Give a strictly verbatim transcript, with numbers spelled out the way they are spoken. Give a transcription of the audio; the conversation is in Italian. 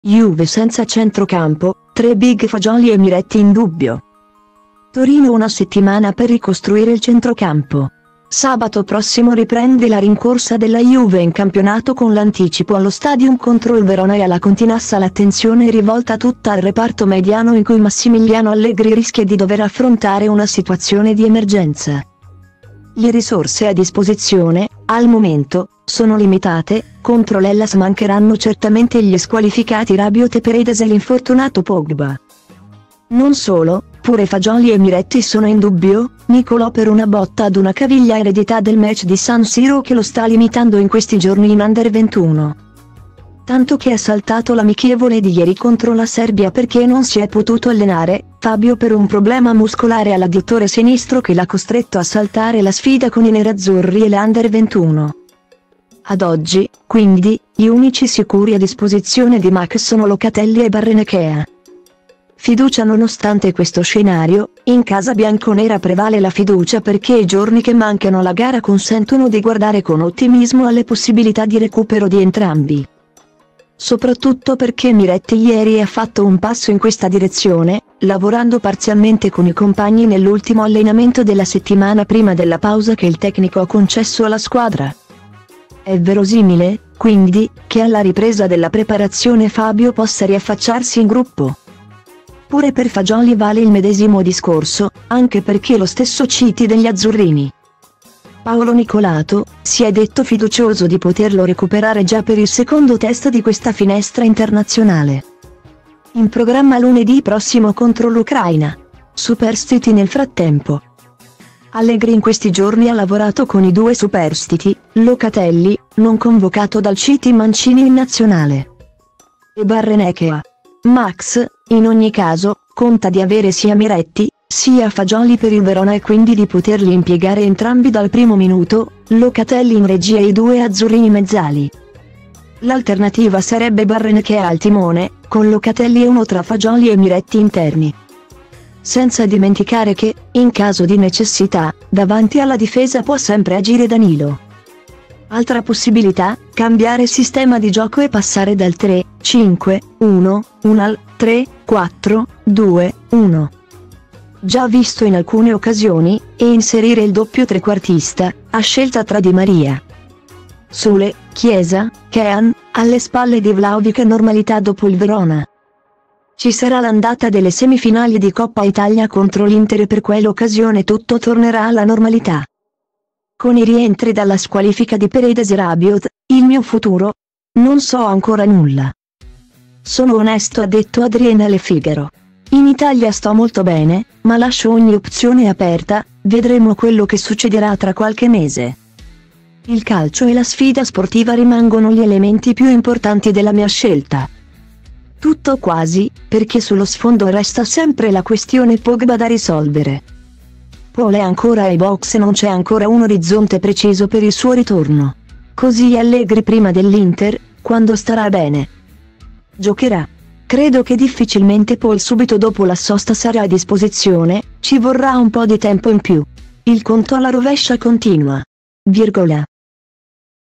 Juve senza centrocampo, tre big fagioli e Miretti in dubbio. Torino una settimana per ricostruire il centrocampo. Sabato prossimo riprende la rincorsa della Juve in campionato con l'anticipo allo Stadium contro il Verona e alla Continassa l'attenzione è rivolta tutta al reparto mediano in cui Massimiliano Allegri rischia di dover affrontare una situazione di emergenza. Le risorse a disposizione, al momento, sono limitate. Contro l'Hellas mancheranno certamente gli squalificati Rabiot e Paredes e l'infortunato Pogba. Non solo, pure Fagioli e Miretti sono in dubbio, Nicolò per una botta ad una caviglia eredità del match di San Siro che lo sta limitando in questi giorni in under ventuno. Tanto che ha saltato l'amichevole di ieri contro la Serbia perché non si è potuto allenare, Fabio per un problema muscolare all'adduttore sinistro che l'ha costretto a saltare la sfida con i nerazzurri e le under ventuno. Ad oggi, quindi, gli unici sicuri a disposizione di Max sono Locatelli e Barrenechea. Fiducia nonostante questo scenario, in casa bianconera prevale la fiducia perché i giorni che mancano alla gara consentono di guardare con ottimismo alle possibilità di recupero di entrambi. Soprattutto perché Miretti ieri ha fatto un passo in questa direzione, lavorando parzialmente con i compagni nell'ultimo allenamento della settimana prima della pausa che il tecnico ha concesso alla squadra. È verosimile, quindi, che alla ripresa della preparazione Fabio possa riaffacciarsi in gruppo. Pure per Fagioli vale il medesimo discorso, anche perché lo stesso Citi degli azzurrini. Paolo Nicolato si è detto fiducioso di poterlo recuperare già per il secondo test di questa finestra internazionale. In programma lunedì prossimo contro l'Ucraina. Superstiti nel frattempo. Allegri in questi giorni ha lavorato con i due superstiti, Locatelli, non convocato dal Citi Mancini in nazionale, e Barrenechea. Max, in ogni caso, conta di avere sia Miretti, sia Fagioli per il Verona e quindi di poterli impiegare entrambi dal primo minuto, Locatelli in regia e i due azzurrini mezzali. L'alternativa sarebbe Barrenechea al timone, con Locatelli e uno tra Fagioli e Miretti interni. Senza dimenticare che, in caso di necessità, davanti alla difesa può sempre agire Danilo. Altra possibilità, cambiare sistema di gioco e passare dal tre cinque uno uno al tre quattro due uno. Già visto in alcune occasioni, e inserire il doppio trequartista, a scelta tra Di Maria, Sule, Chiesa, Kean, alle spalle di Vlahovic e normalità dopo il Verona. Ci sarà l'andata delle semifinali di Coppa Italia contro l'Inter e per quell'occasione tutto tornerà alla normalità. Con i rientri dalla squalifica di Paredes e Rabiot, il mio futuro? Non so ancora nulla. Sono onesto, ha detto Adriana Le Figaro. In Italia sto molto bene, ma lascio ogni opzione aperta, vedremo quello che succederà tra qualche mese. Il calcio e la sfida sportiva rimangono gli elementi più importanti della mia scelta. Tutto quasi, perché sullo sfondo resta sempre la questione Pogba da risolvere. Paul è ancora ai box e non c'è ancora un orizzonte preciso per il suo ritorno. Così Allegri prima dell'Inter, quando starà bene, giocherà. Credo che difficilmente Paul subito dopo la sosta sarà a disposizione, ci vorrà un po' di tempo in più. Il conto alla rovescia continua. Virgola.